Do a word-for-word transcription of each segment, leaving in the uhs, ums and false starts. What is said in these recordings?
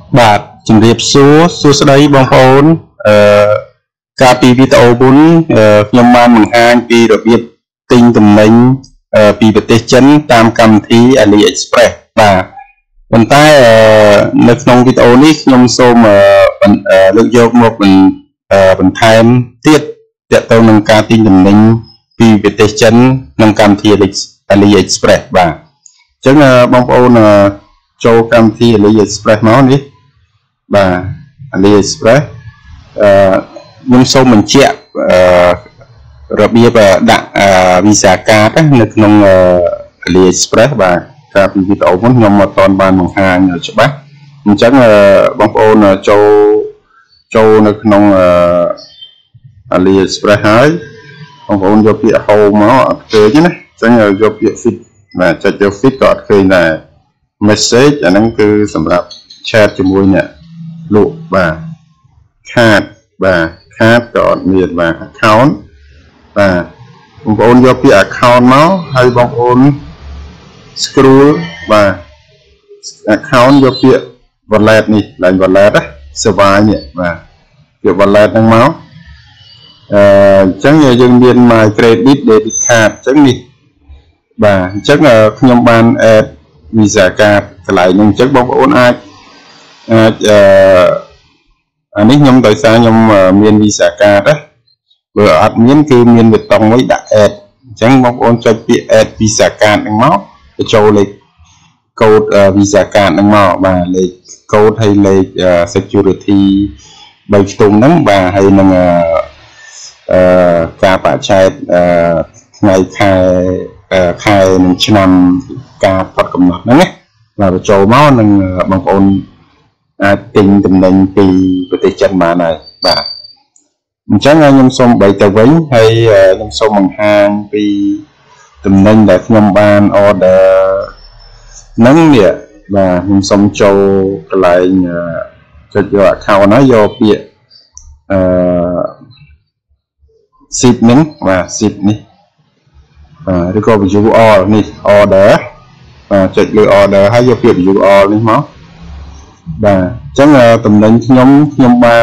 បាទជំរាបសួរសួស្តីបងប្អូនអឺកាលពីវីដេអូមុនខ្ញុំបានបង្ហាញពីរបៀបទិញទំនិញពីប្រទេសចិនតាមកម្មវិធី AliExpress បាទប៉ុន្តែនៅក្នុងវីដេអូនេះខ្ញុំសូមលើកយកមកបន្ថែមទៀតទាក់ទងនឹងការទិញទំនិញពីប្រទេសចិនក្នុងកម្មវិធី AliExpress បាទអញ្ចឹងបងប្អូនចូលកម្មវិធី AliExpress មកនេះបាទ AliExpress អឺខ្ញុំសូមបញ្ជាក់អឺរបៀបដាក់ Visa Card នៅក្នុង AliExpress បាទកាលពីវីដេអូមុនខ្ញុំមកតន់បានបង្ហាញច្បាស់អញ្ចឹងបងប្អូនចូលចូលនៅក្នុង AliExpress ហើយបងប្អូនយកពាក្យ Home មកអត់ឃើញណាអញ្ចឹងយកពាក្យ Fit បាទចុចយក Fit ក៏អត់ឃើញដែរ Message អាហ្នឹងគឺសម្រាប់ chat ជាមួយអ្នកលក់បាទ card បាទ card ក៏អត់មានបាទ account បាទបងប្អូនយកពាក្យ account មកហើយបងប្អូន scroll បាទ account យកពាក្យ wallet នេះឡើង wallet ណា survive នេះបាទពាក្យ wallet ហ្នឹងមកអឺអញ្ចឹងយើងមាន my credit debit card អញ្ចឹងនេះបាទអញ្ចឹងខ្ញុំបាន add Visa Card កន្លែងហ្នឹងអញ្ចឹងបងប្អូនអាចអាចអឺអានេះខ្ញុំដោយសារខ្ញុំមាន Visa Card ណាបើអត់មានគឺមានប៊ូតុងមួយដាក់ add អញ្ចឹងបងប្អូនចុចពាក្យ add Visa Card ហ្នឹងមកបញ្ចូលលេខកូដ Visa Card ហ្នឹងមកបាទលេខកូដហើយលេខ security បីខ្ទង់ហ្នឹងបាទហើយនឹងអឺការបច្ឆេទអឺថ្ងៃខែខែនឹងឆ្នាំការផុតកំណត់ហ្នឹងណាបាទបញ្ចូលមកនឹងបងប្អូនអាចទិញទំនិញពីប្រទេសចិនបានហើយបាទអញ្ចឹងខ្ញុំសូមបីទៅវិញហើយខ្ញុំសូមបង្ហាញពីទំនិញដែលខ្ញុំបាន order ហ្នឹងនេះបាទខ្ញុំសូមចូលកន្លែងចុចយក account ហើយយកពាក្យអឺ ship ហ្នឹងបាទ ship នេះបាទឬក៏ view all នេះ order បាទចុចលើ order ហើយយកពាក្យ view all នេះមកបាទអញ្ចឹងតំណែងខ្ញុំខ្ញុំបាន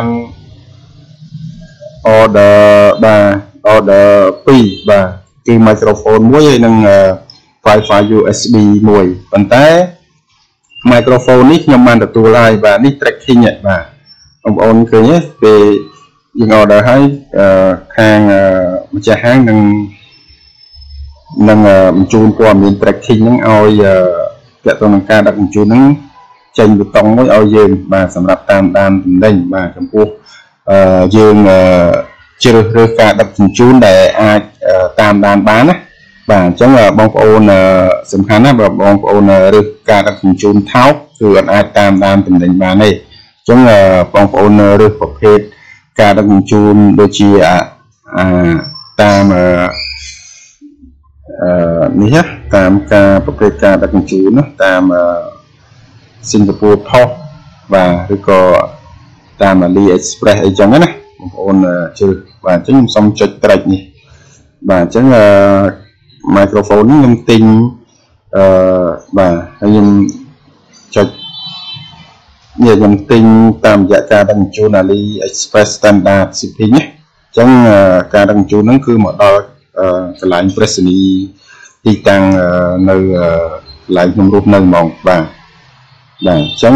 order បាទ order ពីរបាទគឺ microphone មួយហើយនិង Wi-Fi ยู เอส บี មួយប៉ុន្តែ microphone នេះខ្ញុំបានទទួលហើយបាទនេះ tracking បាទបងប្អូនឃើញទេពេលយើង order ហើយខាងម្ចាស់ហាងនឹងនឹងបញ្ជូនព័ត៌មាន tracking ហ្នឹងឲ្យទាក់ទងនឹងការដឹកជញ្ជូនហ្នឹងចេញប៊ូតុងមួយឲ្យយើងបាទសម្រាប់តាមដានទំនិញបាទចំពោះយើងជ្រើសរើសការដឹកជញ្ជូនដែលអាចតាមដានបានណាបាទអញ្ចឹងបងប្អូនសំខាន់ណាបើបងប្អូនរើសការដឹកជញ្ជូនថោកគឺអត់អាចតាមដានទំនិញបានទេអញ្ចឹងបងប្អូនរើសប្រភេទការដឹកជញ្ជូនដូចជាអាតាមអឺនេះតាមការប្រភេទការដឹកជញ្ជូនណាតាមសិង្ហបុរី Post បាទឬក៏តាម AliExpress អីចឹងណាបងប្អូនជឿបាទអញ្ចឹងខ្ញុំសូមចុចត្រេចនេះបាទអញ្ចឹង microphone នេះខ្ញុំទិញអឺបាទហើយខ្ញុំចុចនេះខ្ញុំទិញតាមរយៈការដឹកជញ្ជូន AliExpress Standard Shipping ណាអញ្ចឹងការដឹកជញ្ជូនហ្នឹងគឺមកដល់កន្លែងប្រេសនីទីតាំងនៅកន្លែងខ្ញុំរស់នៅហ្មងបាទបាទអញ្ចឹង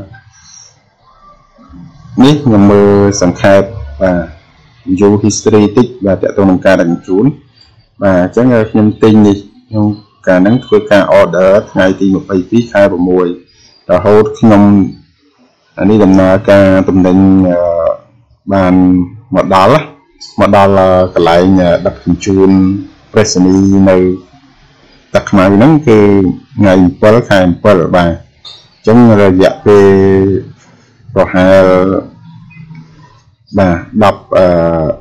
នេះខ្ញុំមើលសង្ខេបបាទ view history តិចបាទតើតើនឹងការដឹកជញ្ជូនបាទអញ្ចឹងខ្ញុំទិញនេះខ្ញុំកាលហ្នឹងធ្វើការ order ថ្ងៃទីยี่สิบสองខែหกរហូតខ្ញុំអានេះដំណើរការទំនិញបានមកដល់មកដល់កន្លែងដឹកជញ្ជូនប្រេសនីនៅទឹកខ្មៅហ្នឹងគឺថ្ងៃbảyខែbảyបាទអញ្ចឹងរយៈពេលប្រហែលបាទ10អឺ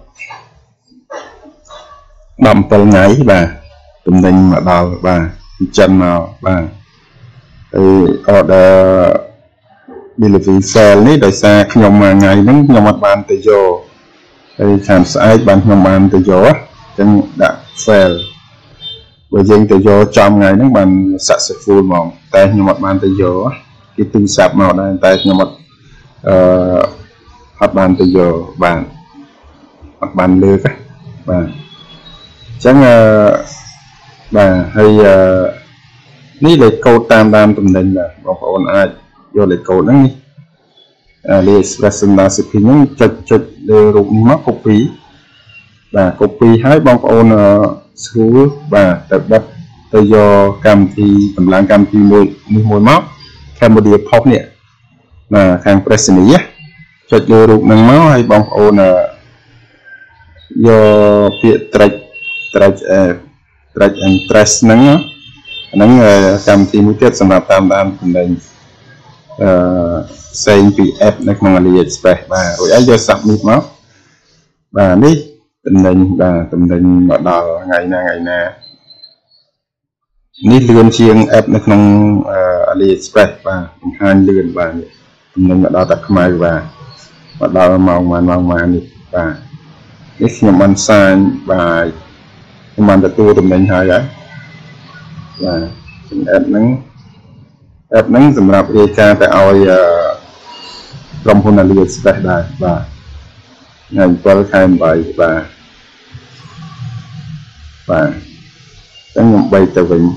17ថ្ងៃបាទទំនិញមកដល់បាទពីចិនមកបាទហើយ order delivery sale នេះដោយសារខ្ញុំមួយថ្ងៃហ្នឹងខ្ញុំអត់បានទៅយកហើយខាងស្អែកបានខ្ញុំបានទៅយកអញ្ចឹងដាក់ sale បើយើងទៅយកចំថ្ងៃហ្នឹងបាន successful ហ្មងតែខ្ញុំអត់បានទៅយកគេទូរស័ព្ទមកដែរតែខ្ញុំអត់អត់បានទៅយកបានអត់បានលើកបាទអញ្ចឹងបាទហើយនេះលេខកូដតាមតាមតំណែងបាទបងប្អូនអាចយកលេខកូដហ្នឹងនេះAliExpress Standard Shipping ហ្នឹងចុចចុចលើរូបនេះមក copy បាទ copy ហើយបងប្អូនស្រួលបាទទៅបិទទៅយកកម្មវិធីកម្លាំងកម្មវិធីមួយនេះមួយមក Cambodia Post នេះបាទខាង Presony ចុចលើរូបហ្នឹងមកហើយបងប្អូនយកពាក្យ track track track and trace ហ្នឹងហ្នឹងកម្មវិធីមួយទៀតសម្រាប់តាមដានតំណែងអឺផ្សេងពី app នៅក្នុង AliExpress បាទរួចហើយយក submit មកបាទនេះតំណែងបាទតំណែងមកដល់ថ្ងៃណាថ្ងៃណានេះលឿនជាង app នៅក្នុង AliExpress បាទបង្ហាញលឿនបាទតំណែងមកដល់តែខ្មៅបាទមកដល់ម៉ោងម៉ោងម៉ោងម៉ោងនេះបាទនេះខ្ញុំបានសាញបាទខ្ញុំបានទទួលតំណែងហើយហើយបាទ app ហ្នឹង app ហ្នឹងសម្រាប់រាយការណ៍ទៅឲ្យក្រុមហ៊ុន AliExpress ដែរបាទថ្ងៃ7ខែ8បាទបាទអញ្ចឹងខ្ញុំបីទៅវិញ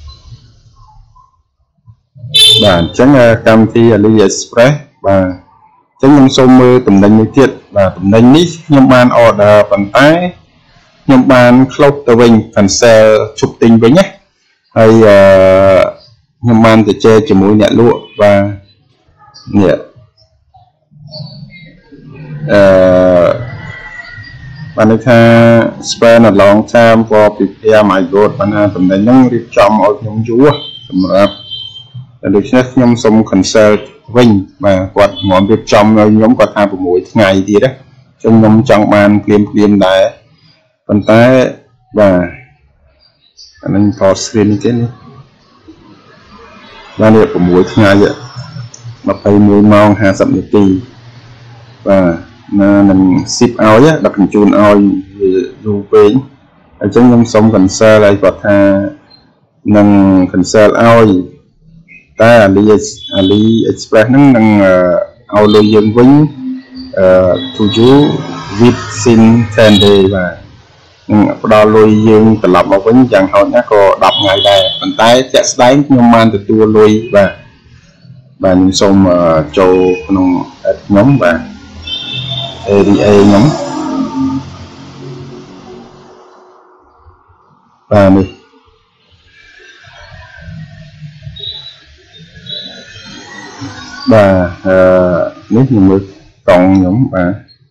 បាទអញ្ចឹងកម្មវិធី AliExpress បាទអញ្ចឹងខ្ញុំសូមមើលតំណែងមួយទៀតបាទតំណែងនេះខ្ញុំបាន order ប៉ុន្តែខ្ញុំបាន close ទៅវិញ cancel ជប់ទិញវិញណាហើយអឺខ្ញុំបានទៅជែកជាមួយអ្នកលក់បាទនេះអឺបានន័យថា spend a long time for prepare my good បានថាតំណែងហ្នឹងរៀបចំឲ្យខ្ញុំយូរសម្រាប់តែដូច្នេះខ្ញុំសូម cancel វិញបាទគាត់មករៀបចំឲ្យខ្ញុំគាត់ថា6ថ្ងៃទៀតណាចឹងខ្ញុំចង់បានភ្លាមភ្លាមដែរប៉ុន្តែបាទអានឹង pause screen នេះទេនេះបាទនេះ6ថ្ងៃ21ម៉ោង50នាទីបាទណានឹង ship ឲ្យដឹកជញ្ជូនឲ្យយូរពេកអញ្ចឹងខ្ញុំសូម cancel ឲ្យគាត់ថានឹង cancel ឲ្យតែ AliExpress ហ្នឹងនឹងឲ្យលុយយើងវិញអឺ to you within ten days បាទនឹងផ្ដល់លុយយើងត្រឡប់មកវិញយ៉ាងហោចណាស់ក៏10ថ្ងៃដែរប៉ុន្តែជាក់ស្ដែងខ្ញុំបានទទួលលុយបាទបាទខ្ញុំសូមចូលក្នុង app ខ្ញុំបាទ เอ ดี เอ ខ្ញុំបាទនេះបាទអឺនេះខ្ញុំមើលកង់ខ្ញុំបាទ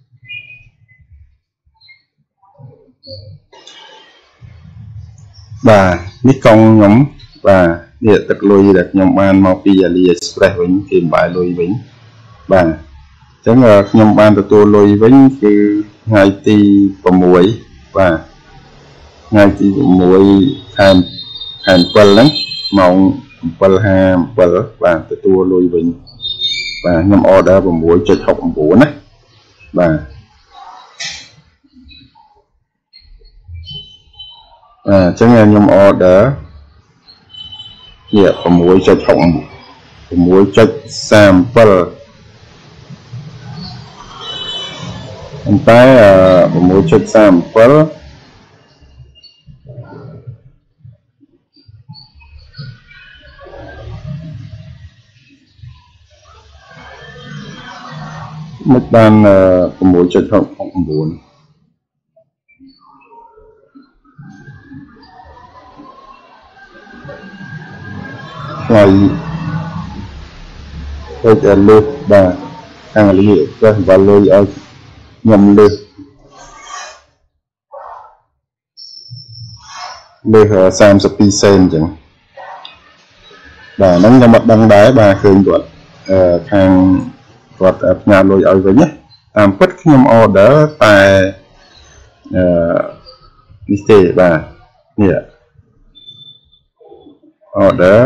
បាទនេះកង់ខ្ញុំបាទនេះទឹកលុយដែលខ្ញុំបានមកពី AliExpress វិញគេបាយលុយវិញបាទអញ្ចឹងខ្ញុំបានទទួលលុយវិញគឺថ្ងៃទី6បាទថ្ងៃទី6ខែខែ7ហ្នឹងម៉ោង7:ហាសិបbảyបាទទទួលលុយវិញបាទខ្ញុំ order 6.69ណាបាទអញ្ចឹងខ្ញុំ order នេះ 6.69 6.37ប៉ុន្តែ6.37មិនបាន6.69ហើយទៅតែលើសបាទខាងលីចេះបាលុយឲ្យខ្ញុំលើសលើស32សេនអញ្ចឹងបាទហ្នឹងខ្ញុំអត់ដឹងដែរបាទឃើញគាត់អឺខាងគាត់ផ្ញើលុយឲ្យវិញណាតាមពិតខ្ញុំ order តែអឺនេះទេបាទនេះ order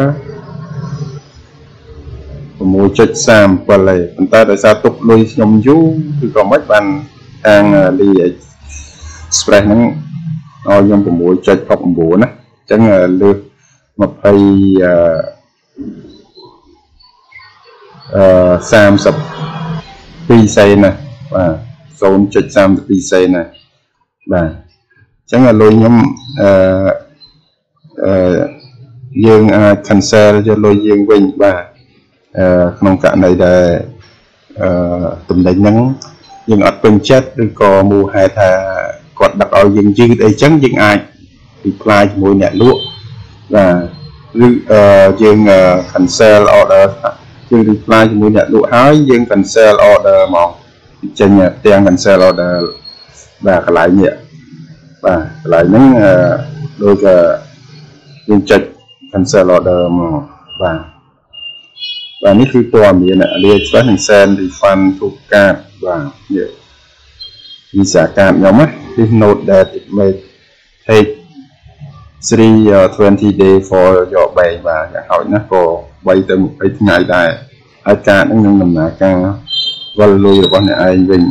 6.37ហើយប៉ុន្តែដោយសារទុកលុយខ្ញុំយូរគឺក៏មិនបានខាង AliExpress ហ្នឹងឲ្យខ្ញុំ 6.69 ណាអញ្ចឹងលើស20អឺ30 ពីសេនណាបាទ ศูนย์จุดสามสิบสอง សេនណាបាទអញ្ចឹងលុយខ្ញុំអឺអឺយើងអាច cancel យកលុយយើងវិញបាទអឺក្នុងករណីដែលអឺតំណែងហ្នឹងយើងអត់ពេញចិត្តឬក៏មូលហេតុថាគាត់ដឹកឲ្យយើងយឺតអីចឹងយើងអាច reply ជាមួយអ្នកលក់បាទឬអឺយើង cancel order យើង reply ជាមួយអ្នកលក់ហើយយើង cancel order មកចេញទាំង cancel order បាទកន្លែងនេះបាទកន្លែងហ្នឹងអឺដូចយើងចុច cancel order មកបាទបាទនេះគឺព័ត៌មាន AliExpress នឹង send refund to card បាទនេះវិសាការខ្ញុំណា Please note that it may take three or twenty days for your bank បាទយ៉ាងហោចណាស់ក៏បីទៅยี่สิบថ្ងៃដែរហើយការហ្នឹងនឹងដំណើរការវិលលុយរបស់អ្នកឯងវិញ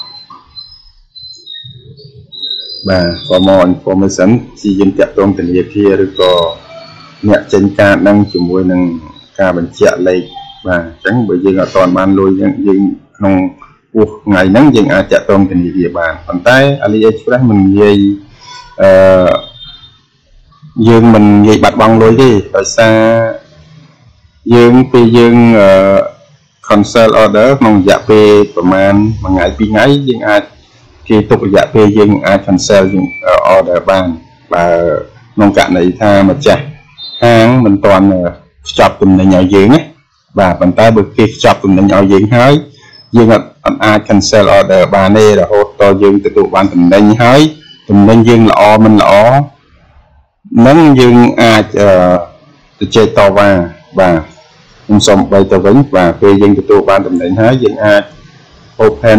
បាទ for more information ជាយើងតាក់ទងធនាគារឬក៏អ្នកចេញការហ្នឹងជាមួយនឹងការបញ្ជាក់លេខបាទអញ្ចឹងបើយើងអត់ទាន់បានលុយយើងយើងក្នុងពោះថ្ងៃហ្នឹងយើងអាចតាក់ទងធនាគារបានប៉ុន្តែ AliExpress មិននិយាយអឺយើងមិននិយាយបាត់បង់លុយទេដោយសារយើងពេលយើងអឺ cancel order ក្នុងរយៈពេលប្រហែលមួយថ្ងៃពីរថ្ងៃយើងអាចគេទុករយៈពេលយើងអាច cancel យើង order បានបើក្នុងករណីថាម្ចាស់ហាងមិនទាន់ខ្ចប់ទំនិញឲ្យយើងណាបាទប៉ុន្តែបើគេខ្ចប់ទំនិញឲ្យយើងហើយយើងអត់អាច cancel order បានទេរហូតដល់យើងទទួលបានទំនិញហើយទំនិញយើងល្អមិនល្អនឹងយើងអាចទៅជែកតវ៉ាបាទខ្ញុំសូមបីទៅវិញបាទពេលយើងទទួលបានតំណែងហើយយើងអាច open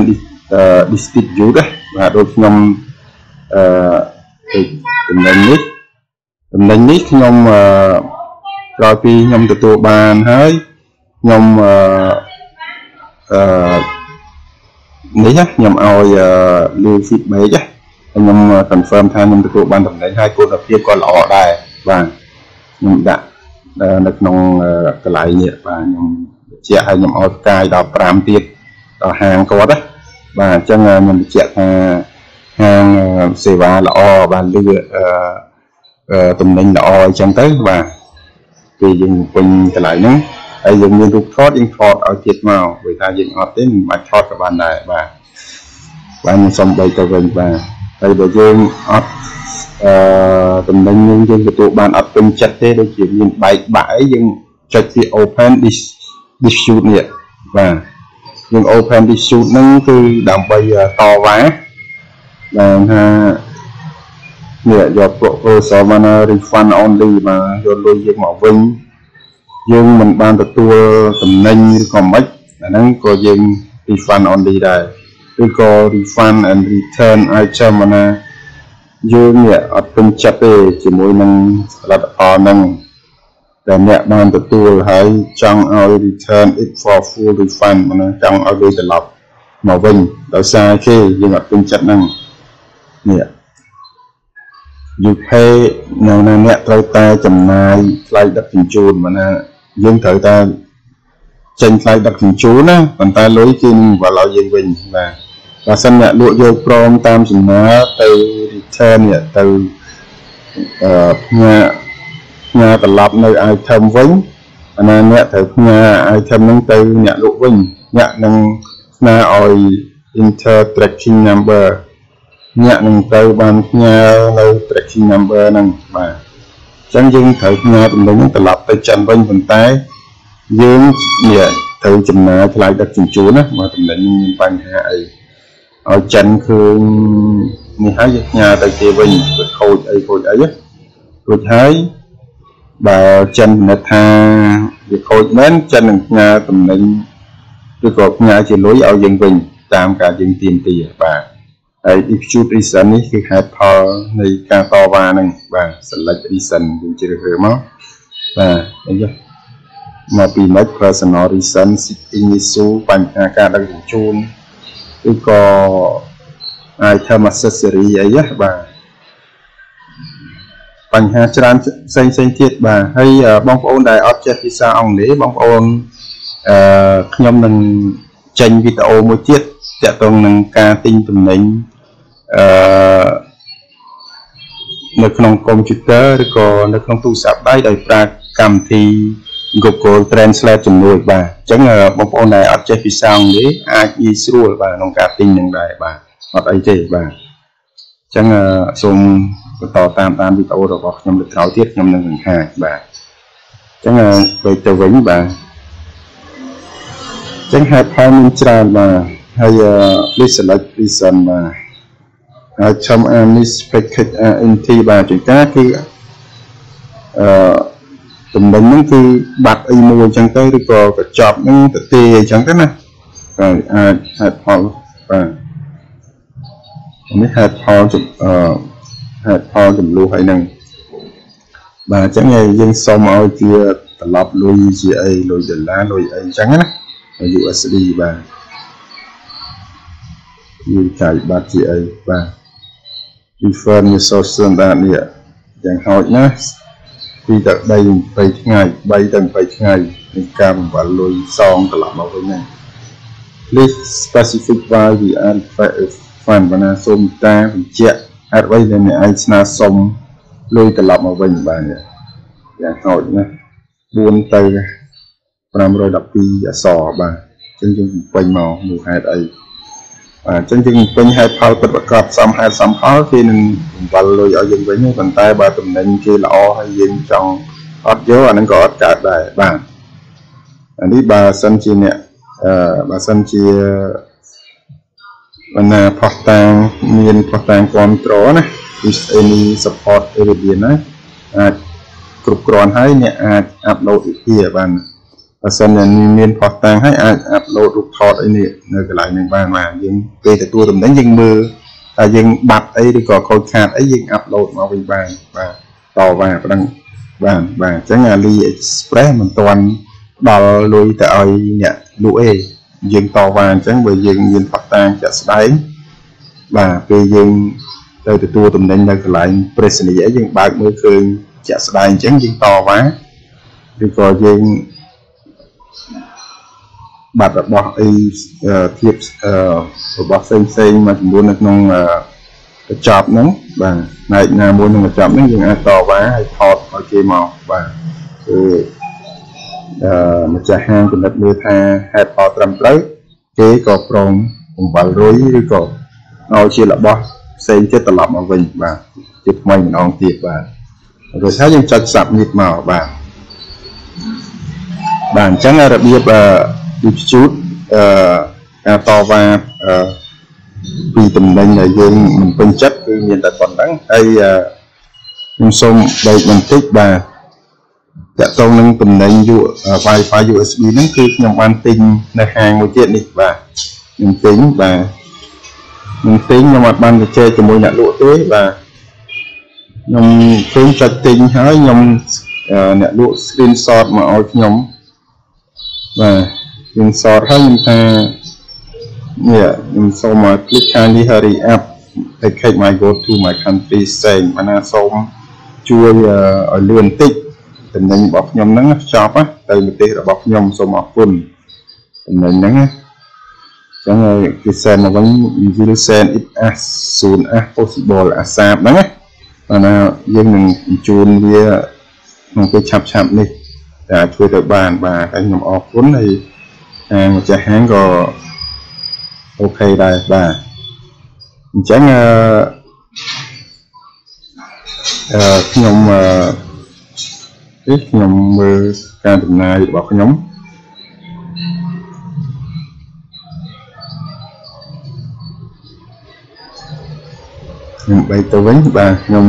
dispute បាទដូចខ្ញុំអឺតំណែងនេះតំណែងនេះខ្ញុំអឺក្រោយពីខ្ញុំទទួលបានហើយខ្ញុំអឺអឺនេះខ្ញុំឲ្យ leave feedback ខ្ញុំ confirm ថាខ្ញុំទទួលបានតំណែងហើយគុណភាពក៏ល្អដែរបាទខ្ញុំដាក់នៅក្នុងកន្លែងនេះបាទខ្ញុំបញ្ជាក់ឲ្យខ្ញុំឲ្យផ្កាយដល់fiveទៀតដល់ហាងគាត់ណាបាទអញ្ចឹងខ្ញុំបញ្ជាក់ថាហាងសេវាល្អបាទលឺអឺតំណែងល្អអញ្ចឹងទៅបាទពេលយើងពេញកន្លែងហ្នឹងហើយយើងមានរូបថតយើងថតឲ្យទៀតមកព្រោះថាយើងអត់ទេមិនបាច់ថតក៏បានដែរបាទបាទខ្ញុំសូមបីទៅវិញបាទហើយបើយើងអត់អឺតំណែងយើងយើងទទួលបានអត់ពេញចិត្តទេដូចជាមានបែកបាក់អីយើងចុចពី open dispute នេះបាទយើង open dispute ហ្នឹងគឺដើម្បីតវ៉ាបាទថានេះយក proposal មក refund only បាទយកលុយយើងមកវិញយើងមិនបានទទួលតំណែងឬក៏មិនអាហ្នឹងក៏យើង refund only ដែរឬក៏ refund and return item ណាយើងនេះអត់ពេញចិត្តទេជាមួយនឹងផលិតផលហ្នឹងដែលអ្នកបានទទួលហើយចង់ឲ្យ return it for full refund ណាចង់ឲ្យលុយត្រឡប់មកវិញដោយសារគេយើងអត់ពេញចិត្តហ្នឹងនេះ you pay នៅណាអ្នកត្រូវតែចំណាយថ្លៃដឹកជញ្ជូនមកណាយើងត្រូវតែចេញថ្លៃដឹកជញ្ជូនណាប៉ុន្តែលុយគេនឹងវិលឲ្យយើងវិញបាទបើសិនអ្នកលក់យកព្រមតាមចំណាទៅ return នេះទៅអឺផ្ញើផ្ញើត្រឡប់នៅ item វិញអាណាអ្នកត្រូវផ្ញើ item ហ្នឹងទៅអ្នកលក់វិញអ្នកនឹងស្នើឲ្យ enter tracking number អ្នកនឹងត្រូវបានផ្ញើនៅ tracking number ហ្នឹងបាទអញ្ចឹងយើងត្រូវផ្ញើទំនិញហ្នឹងត្រឡប់ទៅចិនវិញប៉ុន្តែយើងនេះត្រូវចំណាយថ្លៃដឹកជញ្ជូនណាបើទំនិញមានបញ្ហាអីឲ្យចិនឃើញនេះហើយយើងផ្ញើទៅគេវិញវាខូចអីខូចអីរួចហើយបើចិនពិនិត្យថាវាខូចមែនចិននឹងផ្ញើទំនិញឬក៏ផ្ញើជាលុយឲ្យយើងវិញតាមការយើងទាមទារបាទហើយ dispute reason នេះគឺហេតុផលនៃការតវ៉ាហ្នឹងបាទ select reason យើងជ្រើសរើសមកបាទអីយ៉ាមកពីម៉េច personal reason shipping issue បញ្ហាការដឹកជញ្ជូនឬក៏ item accessory អីយ៉ាបាទបញ្ហាច្រើនផ្សេងផ្សេងទៀតបាទហើយបងប្អូនដែលអត់ចេះភាសាអង់គ្លេសបងប្អូនអឺខ្ញុំនឹង tranh video một chiếc chạy tông nâng ca tinh tùm nênh nơi trong computer có nơi trong tu sạp đáy đầy ra cầm thì Google Translate chùm nuôi bà chẳng là một bộ này ở trên phía sau đấy ai đi xua bà nông ca tinh nâng đại bà hoặc ấy chế bà chẳng là xung tỏ tam tam video rồi bọc nhằm được tháo tiết nhằm nâng hai bà chẳng là về tờ vĩnh bà chẳng hai phai minh tràn mà hay listen like listen mà trong an newspaper in thi bà chuyện cá khi tụi mình những cái bạc y mua chẳng tới được có cái chọp những cái tê chẳng tới nè rồi hai hai phai và mấy hai phai chụp hai phai chụp lưu hay nâng bà chẳng nghe dân xong ao kia tập lập lui gì ấy lui đền lá lui ấy chẳng á u ét đê bà như chạy bát gì ấy bà refer như social đa nè chẳng hỏi nhá khi tại đây bảy ngày bảy tầng bảy ngày mình cam và lui xong tập lập vào này list specific value and fan và na xôm ta chạy ở đây là này ai na xong lui tập lập vào bình bà nè chẳng hỏi nhá buôn tay làm rồi đập đi giả sò bà chân chân quanh màu mùa hai đây và chân chân quanh hai phao bật bật cọp xong hai xong khó khi mình và lôi ở dân với những bàn tay bà tụm nên kia là o hay dân trong hót dấu anh có cả đại bà anh đi bà sân chi nè bà sân chi là phật tàng miền phật tàng control này is any support area này cục còn hay nè upload kia bạn và sân này miền phật tàng hay upload rục thọt ấy nè nơi cái lại mình bàn mà nhưng về từ tôi tụm đánh dân mưa à dân bật ấy đi có khôi khát ấy dân upload vào bình bàn và tò và đăng bàn và chẳng là li express mình toàn đào lui tại nhẹ lũi dân tò và chẳng bởi dân dân phật tàng chả đấy và về dân từ từ tôi tụm đánh nơi cái lại present dễ dân bạc mới khơi chả đấy chẳng dân to quá thì có dân bật ở bỏ ấy thiệp ở bỏ xanh xanh mà muốn được nông cái chọp nóng và này là muốn được chọp nó nhưng ai to quá hay thọt ở kia màu và một trà hang của đất mưa tha hai to trầm lấy kế có prong cùng vào rối đi có nó chỉ là bỏ xanh chết tập mà mình và chụp mình non tiệp và rồi thấy những chặt sập nhịp màu và bản chẳng là đặc biệt là đi chút to và vì tầm đây là dân mình phân chất cứ nhìn là còn đắng hay nhưng xong đây mình thích bà đã tôn nâng tầm đây dụ wifi u ét bê nó cứ nhằm an tinh là hàng một chuyện đi và mình tính và mình tính nhưng mà ban được chơi cho mỗi nạn lụa tế và nhằm phương trạch tinh hỡi nhằm nạn lụa screenshot mà ôi nhóm và nhưng so với chúng ta yeah nhưng so mà click kindly hurry up take my go to my country saying mà na xong chui ở lươn tích tình hình bọc nhom nắng shop á từ một tí là bọc nhom so mà phun tình hình nắng chẳng rồi cái xe mà vẫn will send it as soon as possible as sam nắng á mà na dân mình chun với một cái chập chập đi đã chui tới bàn và cái nhom off vốn này một trà hán có ok đây và chẳng nhóm ít nhóm ca tụm này bảo cái nhóm nhóm bay tàu vĩnh và nhóm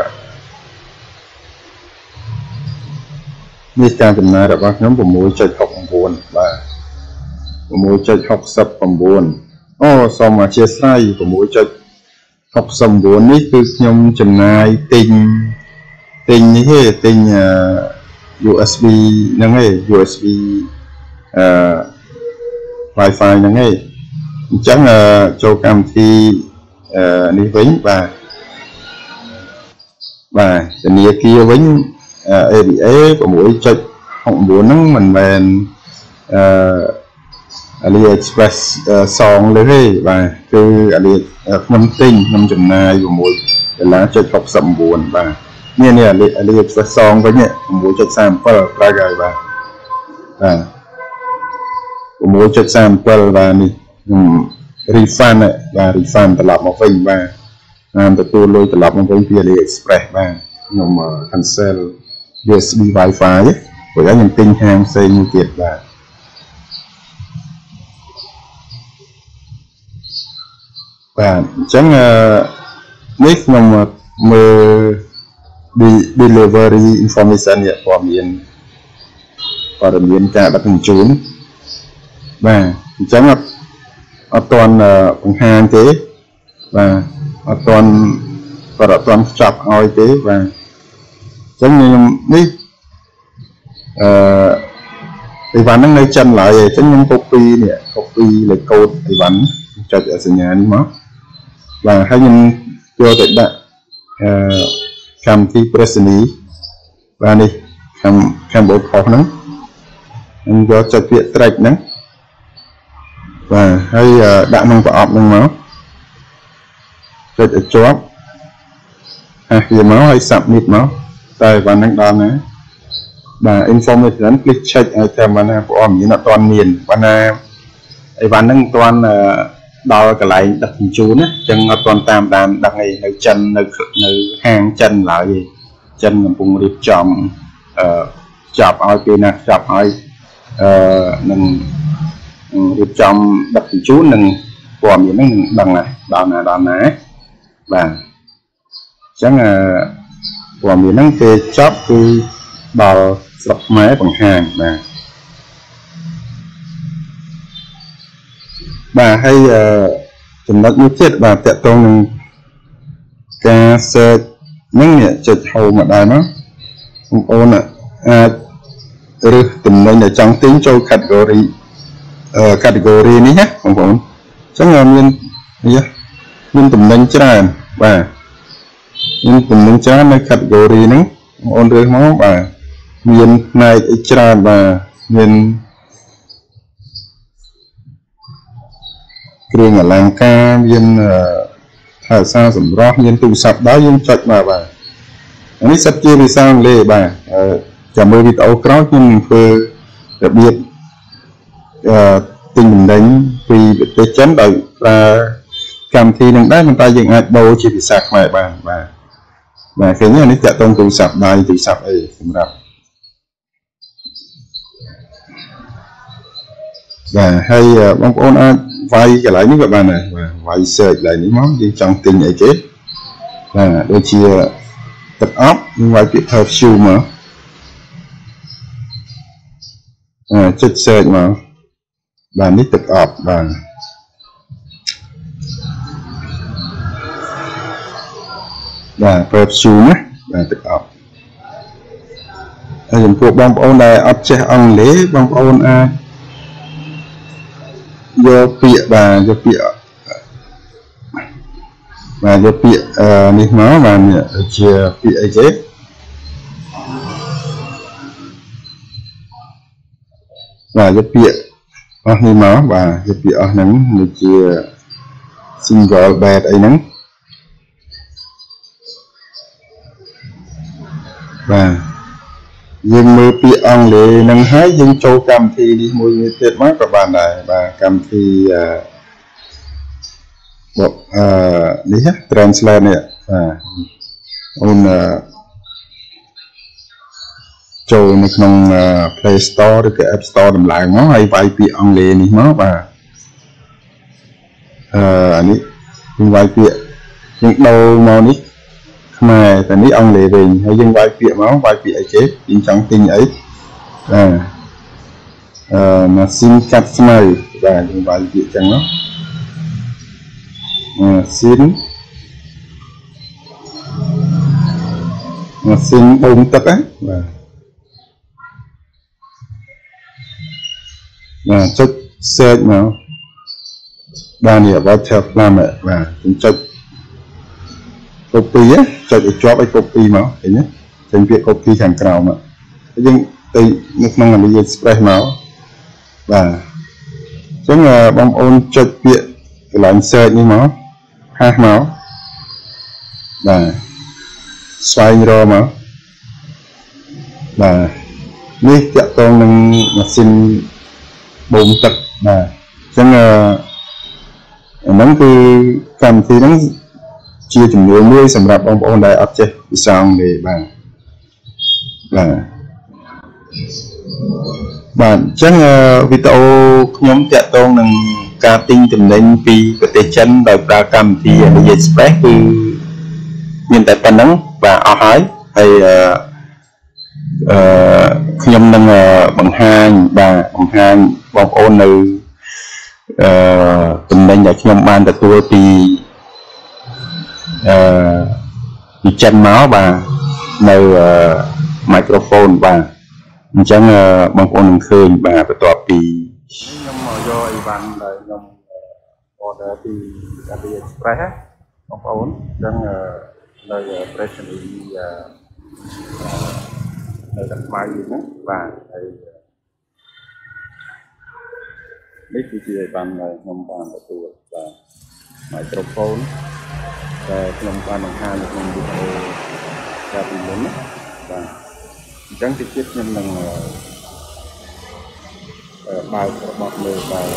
như ca tụm này đã bảo nhóm của mũi chơi học buồn và mỗi chơi học sập bằng buồn, ô sao mà chia sai của mỗi chơi học sầm buồn ấy cứ nhom chừng này tình tình như thế tình u ét bê năng ấy u ét bê wifi năng ấy chẳng là cho cam thi đi vĩnh và và tình yêu kia vĩnh a đê a của mỗi chơi học buồn năng mình bền AliExpress សងលើទេបាទគឺ Ali ខ្ញុំទិញខ្ញុំចំណាយជាមួយដុល្លារ .หกสิบเก้า បាទនេះនេះ AliExpress សងវិញនេះ หกจุดสามเจ็ด ប្រើហើយបាទបាទ หกจุดสามเจ็ด បាទនេះខ្ញុំ refund បាទ refund ត្រឡប់មកវិញបាទតាមទទួលលុយត្រឡប់មកវិញពី AliExpress បាទខ្ញុំ cancel U S B Wi-Fi ព្រោះខ្ញុំទិញហាងផ្សេងមួយទៀតបាទបាទអញ្ចឹងនេះខ្ញុំមើល delivery information នេះព័ត៌មានព័ត៌មានការដឹកជញ្ជូនបាទអញ្ចឹងអត់អត់ទាន់បង្ហាញទេបាទអត់ទាន់គាត់អត់ទាន់ចាប់ឲ្យទេបាទអញ្ចឹងខ្ញុំនេះអឺអីវ៉ាន់ហ្នឹងនៅចិនឡើយអញ្ចឹងខ្ញុំ copy នេះ copy លេខកូដអីវ៉ាន់ចុចសញ្ញានេះមកបាទហើយខ្ញុំយកទៅដាក់អឺកម្មវិធីប្រេសនីបាទនេះខាងខាងបូខុសហ្នឹងខ្ញុំយកចុចពាក្យ track ហ្នឹងបាទហើយដាក់ក្នុងប្រអប់ហ្នឹងមកចុចឲ្យជាប់ហាស់វាមកហើយ submit មកតែវ៉ាន់ហ្នឹងដល់ណាបាទ information please check ឲ្យតាមណាព័ត៌មានអត់ទាន់មានបាទណាអីវ៉ាន់ហ្នឹងអត់ទាន់ដល់កន្លែងដឹកជញ្ជូនណាអញ្ចឹងអត់ទាន់តាមដានដឹកឯនៅចិននៅនៅហាងចិនឡើយទេចិនកំពុងរៀបចំអឺចាប់ឲ្យពេលណាចាប់ឲ្យអឺនឹងរៀបចំដឹកជញ្ជូននឹងព័ត៌មានហ្នឹងនឹងដឹងហើយដល់ណាដល់ណាបាទអញ្ចឹងព័ត៌មានហ្នឹងគេចាប់គឺដល់ស្រុកខ្មែរបង្ហាញបាទបាទហើយចំណុចមួយទៀតបាទតកតងនឹងការ search ហ្នឹងនេះចុច home មកដែរមកបងប្អូនអាចរើសតំណែងដែលចង់ទិញចូល category អឺ category នេះណាបងប្អូនអញ្ចឹងមានមានតំណែងច្រើនបាទមានតំណែងច្រើននៅ category ហ្នឹងបងប្អូនរើសមកបាទមានផ្នែកអីច្រើនបាទមានគ្រឿងអលង្ការមានថែរក្សាសម្រស់មានទូរស័ព្ទដែរយើងចុចមកបាទអានេះសិតជាភាសាអង់គ្លេសបាទចាំមើលវីដេអូក្រោយខ្ញុំនឹងធ្វើរបៀបអឺទិញតំណែងពីប្រទេសចិនដោយប្រើកម្មវិធីនឹងដែរប៉ុន្តែយើងអាចដូរជាភាសាខ្មែរបានបាទបាទឃើញនេះតាក់ទងទូរស័ព្ទដៃទូរស័ព្ទអីសម្រាប់បាទហើយបងប្អូនអាចវាយកន្លែងនេះក៏បានដែរបាទវាយ search កន្លែងនេះមកយើងចង់ទិញអីគេបាទដូចជាទឹកអប់យើងវាយពាក្យ perfume មកអឺចុច search មកបាទនេះទឹកអប់បាទបាទ perfume ណាបាទទឹកអប់ហើយចំពោះបងប្អូនដែលអត់ចេះអង់គ្លេសបងប្អូនអាចយកពាក្យបាទយកពាក្យបាទយកពាក្យនេះមកបាទដូចជាពាក្យអីគេបាទយកពាក្យអស់នេះមកបាទយកពាក្យអស់ហ្នឹងដូចជា single bed អីហ្នឹងបាទយើងមើលពាក្យអង់គ្លេសហ្នឹងហើយយើងចូលកម្មវិធីនេះមួយទៀតមកក៏បានដែរបាទកម្មវិធីអឺអឺនេះ translate នេះបាទអូនចូលនៅក្នុង Play Store ឬក៏ App Store ដំឡើងមកហើយវាយពាក្យអង់គ្លេសនេះមកបាទអឺអានេះយើងវាយពាក្យយើងដូរមកនេះខ្មែរតែនេះអង់គ្លេសវិញហើយយើងវាយពាក្យមកវាយពាក្យអីគេយើងចង់ទិញអីបាទអឺម៉ាស៊ីនកាត់ស្មៅបាទយើងវាយពាក្យចឹងមកម៉ាស៊ីនម៉ាស៊ីនបូមទឹកណាបាទបាទចុច search មកបាទនេះ water plumber បាទខ្ញុំចុច copy ចុចឲ្យជាប់ឲ្យ copy មកឃើញទេចេញពាក្យ copy ខាងក្រោមយើងទៅនៅក្នុង AliExpress មកបាទអញ្ចឹងបងប្អូនចុចពាក្យកន្លែង search នេះមកហាស់មកបាទស្វែងរកមកបាទនេះតាក់ទងនឹងម៉ាស៊ីនបូមទឹកបាទអញ្ចឹងអាហ្នឹងគឺកម្មវិធីហ្នឹងជាជំនួយមួយសម្រាប់បងប្អូនដែលអត់ចេះភាសាអង់គ្លេសបាទបាទបាទអញ្ចឹងវីដេអូខ្ញុំតាក់ទងនឹងការទិញទំនិញពីប្រទេសចិនដោយប្រើកម្មវិធី AliExpress គឺមានតែប៉ុណ្្នឹងបាទអស់ហើយហើយអឺខ្ញុំនឹងបង្ហាញបាទបង្ហាញបងប្អូននៅអឺទំនិញដែលខ្ញុំបានទទួលពីអឺពីចិនមកបាទនៅ microphone បាទអញ្ចឹងបងប្អូននឹងឃើញបាទបន្ទាប់ពីខ្ញុំមកយកអីវ៉ាន់ដែលខ្ញុំ order ពី AliExpress បងប្អូនអញ្ចឹងនៅ Presently នៅខាងស្មៅហ្នឹងបាទហើយនេះគឺជាអីវ៉ាន់ដែលខ្ញុំបានទទួលបាទ microphone ដែលខ្ញុំបានបង្ហាញនៅក្នុងវីដេអូកាលពីមុនណាបាទអញ្ចឹងទីទៀតខ្ញុំនឹងបើករបស់មើលបាទ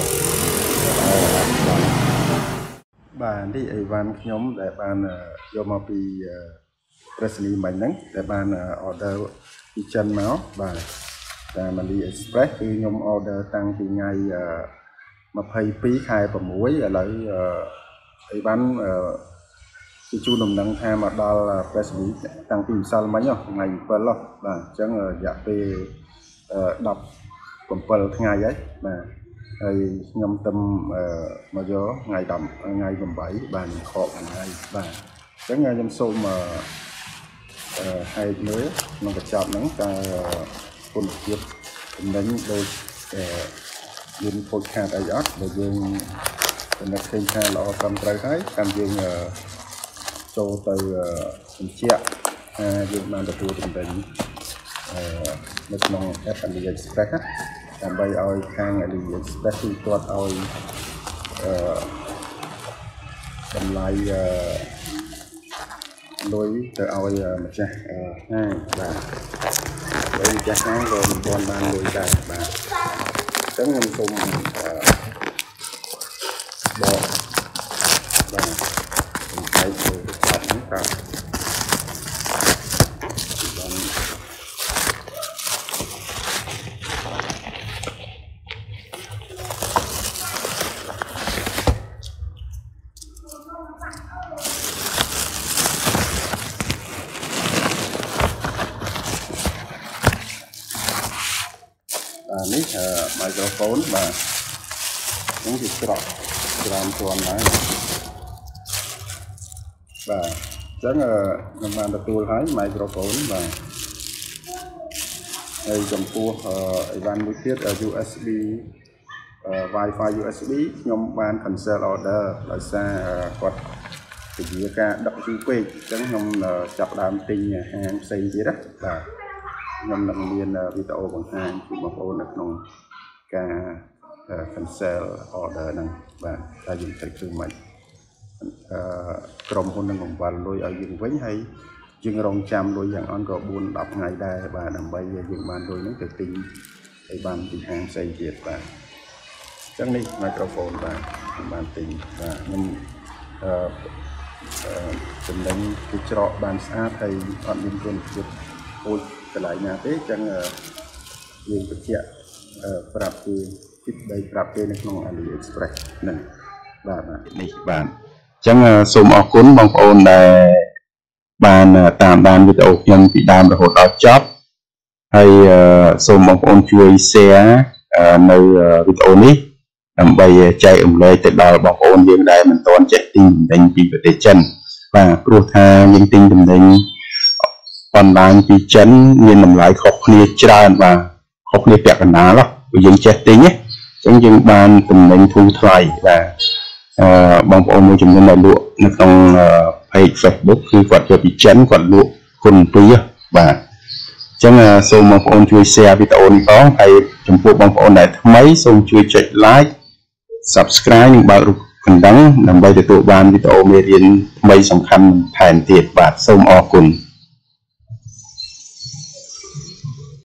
បាទនេះអីវ៉ាន់ខ្ញុំដែលបានយកមកពីប្រេសនីមិញហ្នឹងដែលបាន order ពីចិនមកបាទតាម AliExpress គឺខ្ញុំ order តាំងពីថ្ងៃម្ភៃពីរខែប្រាំមួយឥឡូវអីវ៉ាន់គឺជួនដំណឹងថាមកដល់ប្រេសនីតាំងពីម្សិលមិញថ្ងៃទីbảyបាទអញ្ចឹងរយៈពេលដប់bảyថ្ងៃហើយបាទហើយខ្ញុំទៅមកយកថ្ងៃ10ថ្ងៃ8បាទខកថ្ងៃបាទអញ្ចឹងខ្ញុំសូមហែកមើលក្នុងកញ្ចប់ហ្នឹងតើគុណភាពទំនិញដូចមានខូចខាតអីអត់បើយើងពិនិត្យឃើញថាល្អត្រឹមត្រូវហើយតាមយើងចូលទៅបញ្ជាក់ថាយើងបានទទួលទំនិញនៅក្នុង app AliExpress ដើម្បីឲ្យខាង AliExpress គឺគាត់ឲ្យអឺតម្លៃលុយទៅឲ្យម្ចាស់ហាងបាទហើយម្ចាស់ហាងក៏មិនទាន់បានលុយដែរបាទអញ្ចឹងខ្ញុំសូមបកបាទខ្ញុំតែចូលទៅខាងនេះបាទនេះ microphone បាទនេះជាច្រកច្រើនជាន់ដែរបាទអញ្ចឹងខ្ញុំបានទទួលហើយ microphone បាទហើយចំពោះអីវ៉ាន់មួយទៀត ยู เอส บี Wi-Fi ยู เอส บี ខ្ញុំបាន cancel order ដោយសារគាត់ពជាការដឹកយូរពេកអញ្ចឹងខ្ញុំចាប់ដើមទិញហាងផ្សេងទៀតណាបាទខ្ញុំនឹងមានវីដេអូបង្ហាញជូនបងប្អូននៅក្នុងការ cancel order ហ្នឹងបាទតែយើងត្រូវធ្វើម៉េចអឺក្រុមហ៊ុននឹងបង្វិលលុយឲ្យយើងវិញហើយយើងរងចាំលុយយ៉ាងអន់ក៏bốnដល់ដប់ថ្ងៃដែរបាទដើម្បីយើងបានលុយហ្នឹងទៅទិញឲ្យបានពីហាងផ្សេងទៀតបាទអញ្ចឹងនេះ microphone បាទខ្ញុំបានទិញបាទខ្ញុំអឺចំណេញគឺច្រកបានស្អាតហើយអត់មានគុណភាពខូចកន្លែងណាទេអញ្ចឹងយើងបញ្ជាក់ប្រាប់គេគិតដីប្រាប់គេនៅក្នុង AliExpress ហ្នឹងបាទនេះបាទអញ្ចឹងសូមអរគុណបងប្អូនដែលបានតាមដានវីដេអូខ្ញុំពីដើមរហូតដល់ចប់ហើយសូមបងប្អូនជួយ share នៅវីដេអូនេះដើម្បីចែករំលែកទៅដល់បងប្អូនយើងដែលមិនទាន់ចេះទិញទំនិញពីប្រទេសចិនបាទព្រោះថាយើងទិញទំនិញអនឡាញពីចិនមានតម្លៃខុសគ្នាច្រើនបាទខុសគ្នាពាក់កណ្ដាលព្រោះយើងចេះទិញណាអញ្ចឹងយើងបានទំនិញធូរថ្លៃបាទអឺបងប្អូនមួយចំនួនដែលលក់នៅក្នុង page Facebook គឺគាត់យកពីចិនគាត់លក់គុណពីរបាទអញ្ចឹងសូមបងប្អូនជួយ share វីដេអូនេះផងហើយចំពោះបងប្អូនដែលថ្មីសូមជួយចុច like subscribe និងបើករូបកណ្ដឹងដើម្បីទទួលបានវីដេអូមេរៀនថ្មីសំខាន់ថែមទៀតបាទសូមអរគុណ